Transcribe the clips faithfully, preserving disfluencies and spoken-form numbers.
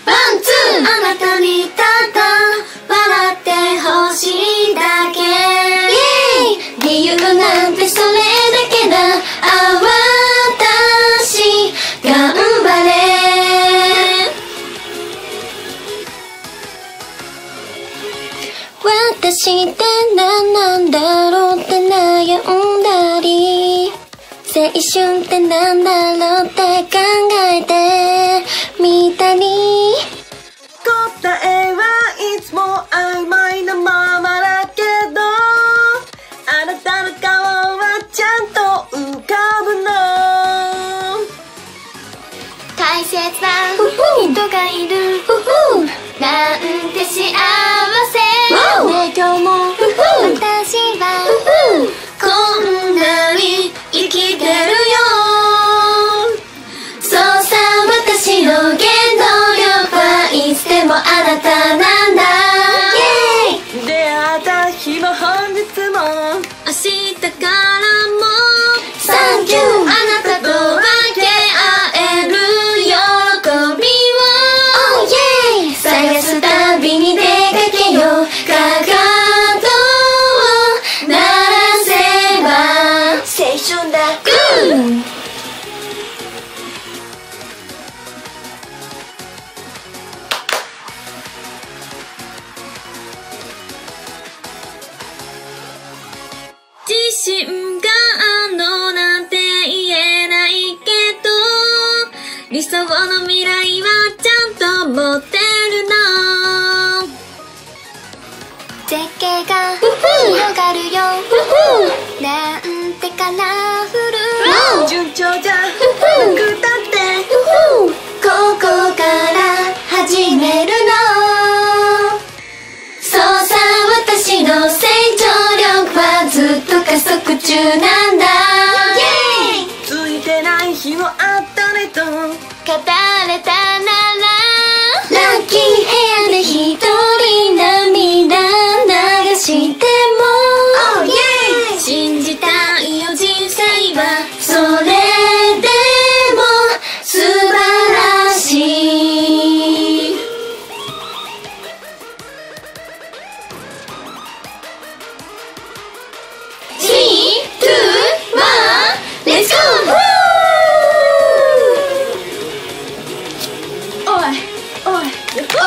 ワンツー。あなたにただ笑ってほしいだけ。イエーイ。理由なんてそれだけだ。あ、私頑張れ。私って何なんだろうって悩んだり、青春ってなんだろうって考えてみたり、 答えはいつも曖昧なままだけど、あなたの顔はちゃんと浮かぶの。 大切な人がいるなんて幸せね。今日も私はこんなに生きてるよ。そうさ、私の原動力はいつでもあなたなんだ。イエーイ。 出会った日も本日も明日からもサンキュー。あなたと分け合える喜びを Oh yeah。 探すたびに出かけよう。かかとを鳴らせば青春だ。 グー。自信があんのなんて言えないけど、理想の未来はちゃんと持ってるの。絶景が広がるよなんてカラフル。 順調じゃなくたってここから始めるの。そうさ、私の成長力はずっと加速中なんだ。イエーイ。 ついてない日もあったねと語語れたならラッキー部屋で一人涙流しても Oh yeah。 信じたいよ人生はそれでも素晴らしい。スリー、ツー、ワン、レッツゴー。 おいおいおい。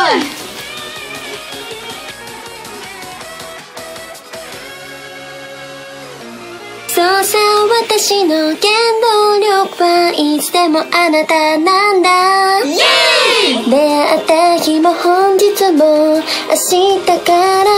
そうさ、私の原動力はいつでもあなたなんだ。イエーイ。出会った日も本日も明日から